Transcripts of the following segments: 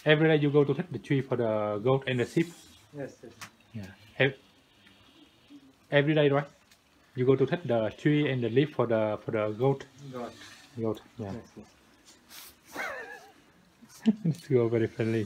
Every day you go to cut the tree for the goat and the sheep. Yes, yes. Yeah. Every day, right? You go to cut the tree and the leaf for the goat. Got. Goat. Yeah. Yes, yes. It's go very friendly.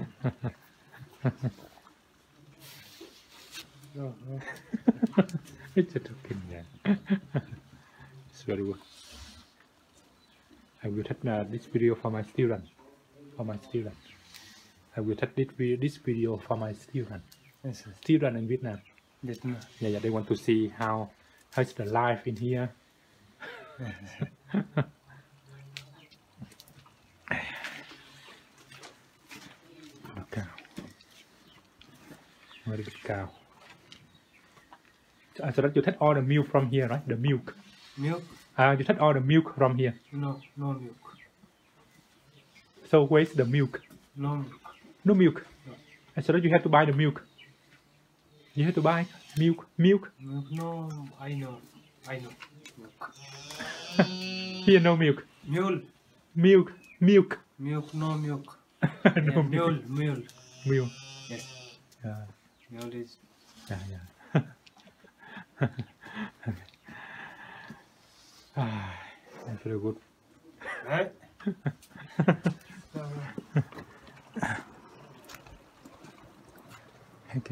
No, no. It's a token. Yeah. It's very good. I will take this video for my student. For my student. I will take this video for my student. Yes, yes. Student in Vietnam. Vietnam. Yeah, yeah. They want to see how's the life in here. The cow. Very good cow. So that you take all the milk from here, right? The milk. Milk? You take all the milk from here. No, no milk. So where's the milk? No milk. No milk. No. So that you have to buy the milk. You have to buy milk. Milk? No, I know. Milk. Here no milk. Mule. Milk. Milk. Milk, no milk. No Yeah, milk. mule. Milk. Yes. Yeah. Mule is. Yeah, yeah. That's very good. Right? Thank you.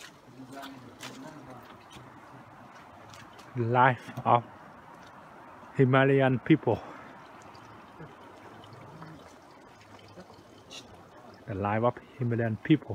The life of Himalayan people. The life of Himalayan people.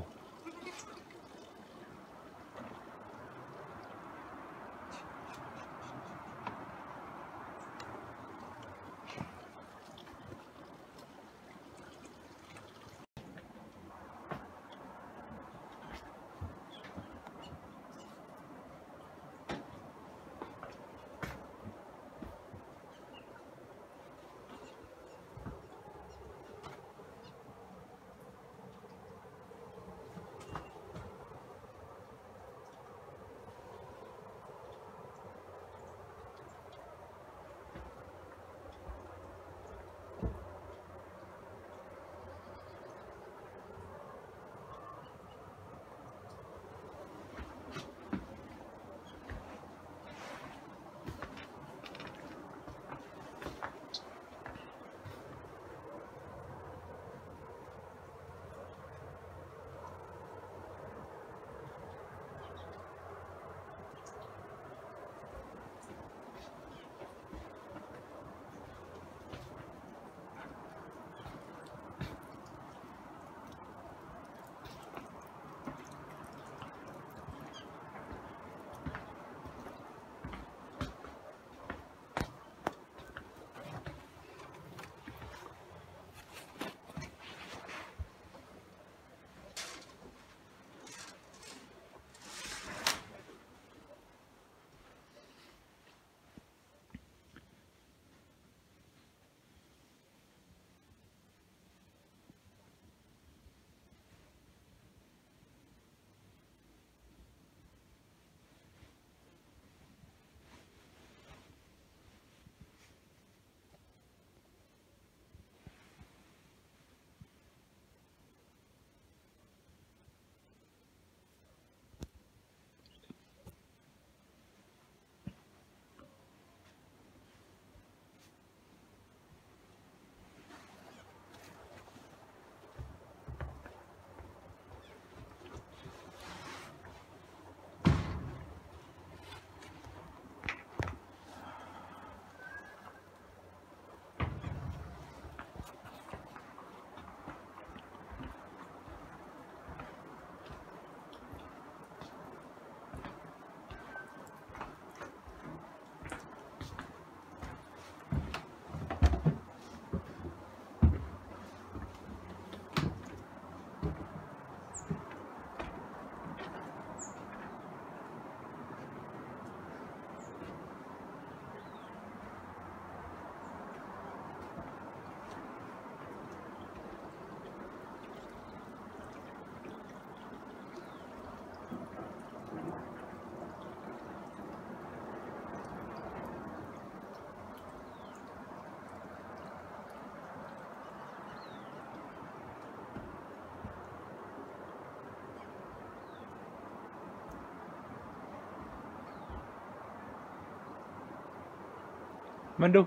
Mandu,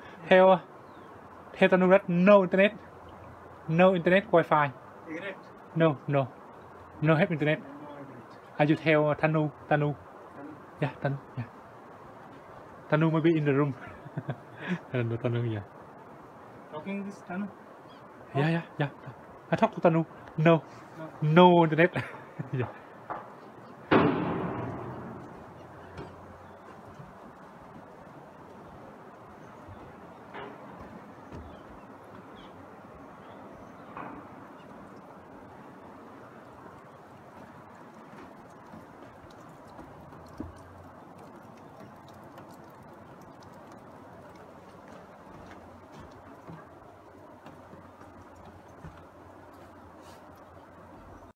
tell Tanu that no internet, Wi-Fi. Internet. No have internet. I just tell Tanu. Yeah, Tanu. Yeah. Tanu may be in the room. Tanu, yeah. Talking this Tanu? Yeah. I talk to Tanu. No internet. Yeah.